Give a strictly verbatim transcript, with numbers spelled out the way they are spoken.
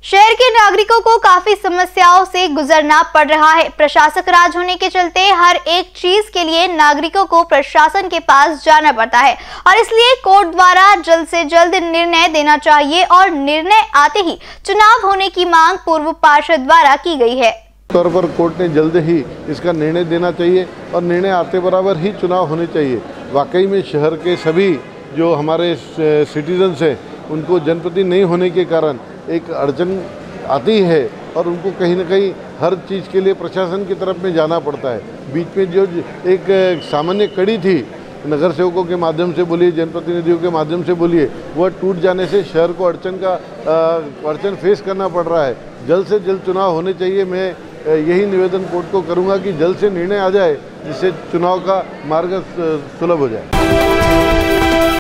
शहर के नागरिकों को काफी समस्याओं से गुजरना पड़ रहा है। प्रशासक राज होने के चलते हर एक चीज के लिए नागरिकों को प्रशासन के पास जाना पड़ता है और इसलिए कोर्ट द्वारा जल्द से जल्द निर्णय देना चाहिए और निर्णय आते ही चुनाव होने की मांग पूर्व पार्षद द्वारा की गई है। तौर पर कोर्ट ने जल्द ही इसका निर्णय देना चाहिए और निर्णय आते बराबर ही चुनाव होने चाहिए। वाकई में शहर के सभी जो हमारे सिटीजन्स हैं उनको जनप्रतिनिधि नहीं होने के कारण एक अड़चन आती है और उनको कहीं ना कहीं हर चीज़ के लिए प्रशासन की तरफ में जाना पड़ता है। बीच में जो एक सामान्य कड़ी थी नगर सेवकों के माध्यम से बोलिए, जनप्रतिनिधियों के माध्यम से बोलिए, वह टूट जाने से शहर को अड़चन का अड़चन फेस करना पड़ रहा है। जल्द से जल्द चुनाव होने चाहिए। मैं यही निवेदन कोर्ट को करूंगा कि जल्द से निर्णय आ जाए जिससे चुनाव का मार्ग सुलभ हो जाए।